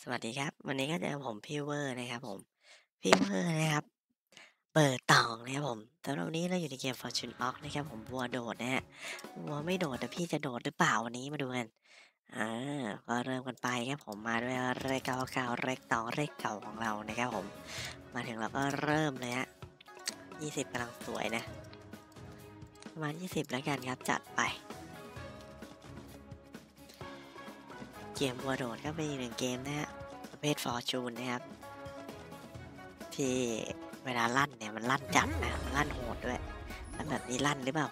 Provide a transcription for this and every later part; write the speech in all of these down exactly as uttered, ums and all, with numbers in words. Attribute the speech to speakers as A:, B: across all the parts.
A: สวัสดีครับวันนี้ก็เจอผมพี่เวอร์นะครับผมพี่เวอร์นะครับเปิดต่องนะครับผมสำหรับวันนี้เราอยู่ในเกม Fortune Ox นะครับผมวัวโดดนะฮะวัวไม่โดดแต่พี่จะโดดหรือเปล่าวันนี้มาดูกันอาก็เริ่มกันไปครับผมมาด้วยเลขเก้าเก้าเลขตองเลขเก่าของเรานะครับผมมาถึงเราก็เริ่มเลยฮะยี่สิบกำลังสวยนะประมาณยี่สิบแล้วกันครับจัดไปเกมวัวโดดก็เป็นอีกหนึ่งเกมนะฮะประเภท Fortune นะครับที่เวลาลั่นเนี่ยมันลั่นจัดนะลั่นโหดด้วยแล้วแบบนี้ลั่นหรือเปล่า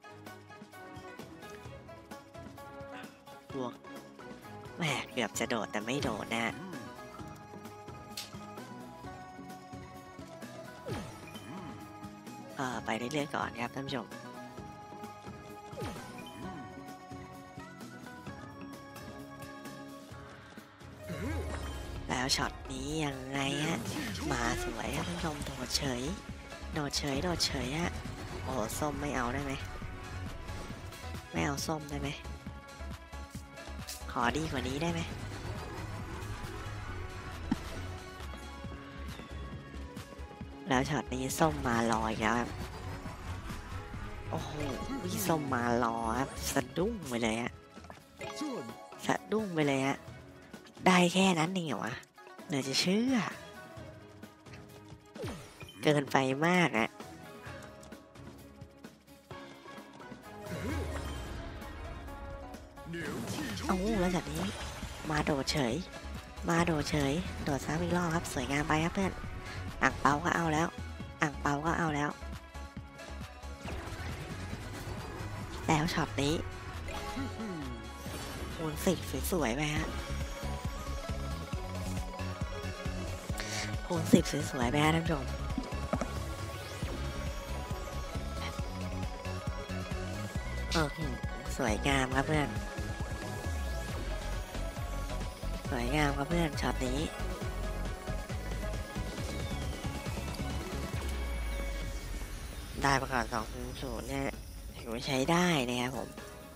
A: บวกแหมเกือบจะโดดแต่ไม่โดดนะฮะก็ไปเรื่อยๆก่อนครับท่านผู้ชมแล้วช็อตนี้ยังไงฮะมาสวยครับท่านผู้ชมโดดเฉยโดดเฉยโดดเฉยฮะโอ้โหส้มไม่เอาได้ไหมไม่เอาส้มได้ไหมขอดีกว่านี้ได้ไหมแล้วช็อตนี้ส้มมาลอยแล้วครับโอ้โหส้มมารอครับสะดุ้งไปเลยฮะสะดุ้งไปเลยฮะได้แค่นั้นเองเหรอวะเหลือจะเชื่อเกินไปมากอะเอ้าแล้วจากนี้มาโดดเฉยมาโดดเฉยโดดซ้ำอีกรอบครับสวยงามไปครับเพื่อนอ่างเปาก็เอาแล้วอ่างเปาก็เอาแล้วแล้วช็อตนี้คูณสิบสวยๆไปฮะคูณสิบสวยๆไปฮะท่านผู้ชมเออสวยงามครับเพื่อนสวยงามครับเพื่อนช็อตนี้ได้ประกาศสองศูนย์เนี่ยถือว่าใช้ได้นะครับผม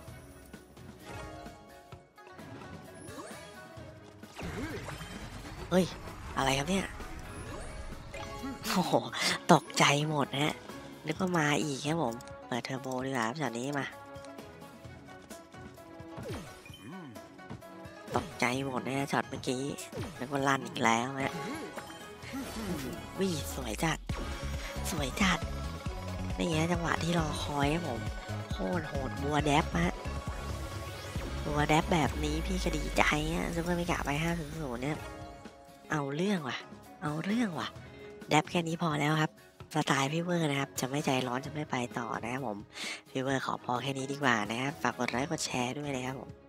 A: เฮ้ยอะไรครับเนี่ยโอ้โหตกใจหมดนะฮะนึกว่ามาอีกครับผมเปิดเทอร์โบดีกว่าจากนี้มาตกใจหมดนะช็อตเมื่อกี้นึกว่าลั่นอีกแล้วฮะวิ่สวยจัดสวยจัดนี่ฮะจังหวะที่รอคอยครับผมโคตรโหดบัวแดบฮะบัวแดบแบบนี้พี่ก็ดีใจฮะซูเปอร์เมกะไปห้าศูนย์ศูนย์เนี่ยเอาเรื่องว่ะเอาเรื่องว่ะแดบแค่นี้พอแล้วครับสไตล์พี่เวอร์นะครับจะไม่ใจร้อนจะไม่ไปต่อนะครับผมพี่เวอร์ขอพอแค่นี้ดีกว่านะครับฝากกดไลค์กดแชร์ด้วยนะครับผม